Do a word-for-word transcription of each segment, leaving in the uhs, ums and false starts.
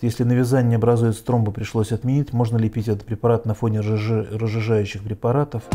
если на вязание не образуется тромба, пришлось отменить, можно ли пить этот препарат на фоне разжижающих препаратов.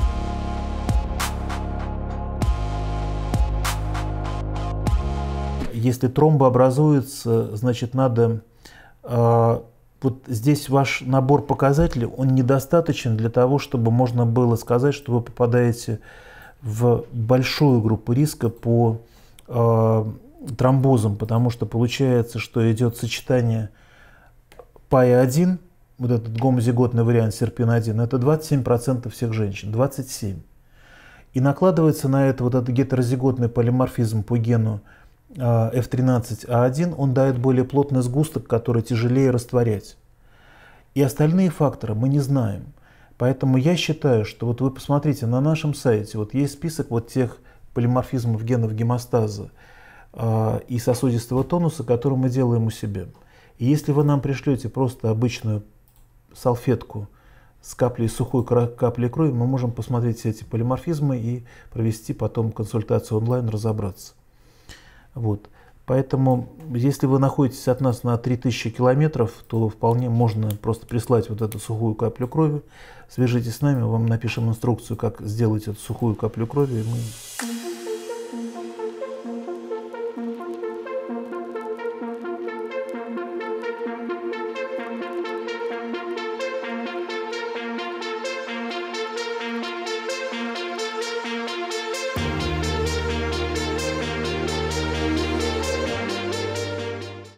Если тромба образуется, значит, надо... Э, вот здесь ваш набор показателей, он недостаточен для того, чтобы можно было сказать, что вы попадаете в большую группу риска по э, тромбозам, потому что получается, что идет сочетание пай один, вот этот гомозиготный вариант серпин один, это двадцать семь процентов всех женщин, двадцать семь процентов. И накладывается на это вот этот гетерозиготный полиморфизм по гену эф тринадцать а один, он дает более плотный сгусток, который тяжелее растворять. И остальные факторы мы не знаем. Поэтому я считаю, что вот вы посмотрите на нашем сайте, вот есть список вот тех полиморфизмов генов гемостаза э, и сосудистого тонуса, которые мы делаем у себя. И если вы нам пришлете просто обычную салфетку с каплей сухой каплей крови, мы можем посмотреть все эти полиморфизмы и провести потом консультацию онлайн, разобраться. Вот. Поэтому, если вы находитесь от нас на три тысячи километров, то вполне можно просто прислать вот эту сухую каплю крови. Свяжитесь с нами, вам напишем инструкцию, как сделать эту сухую каплю крови, и мы